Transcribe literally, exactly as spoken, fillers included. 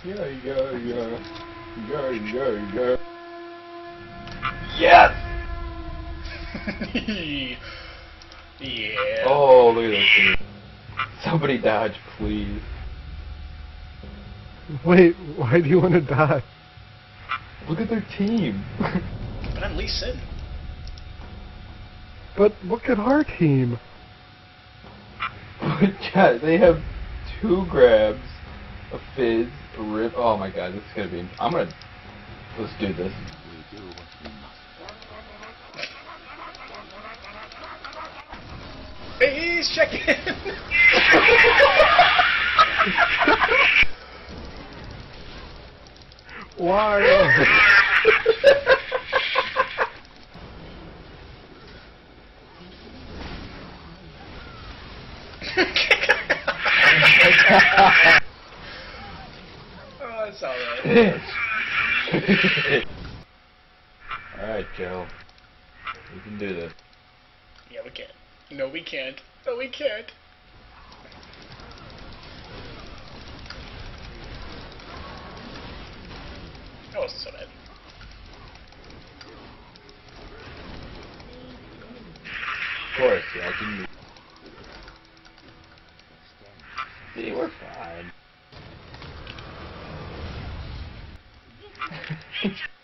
Yeah, yeah, yeah. Yeah, yeah, yeah. Yes! Yeah. Oh, look at this dude. Somebody dodge, please. Wait, why do you want to die? Look at their team. But I'm Lee Sin. But look at our team. Yeah, they have two grabs, a fizz, a rip. Oh my god, this is gonna be. I'm gonna. Let's do this. We do what we must. He's checking. Why? Oh, that's alright. Alright, Joe. We can do this. Yeah, we can. No, we can't. No, we can't. That wasn't so bad. Of course, yeah, I can. See, we're fine.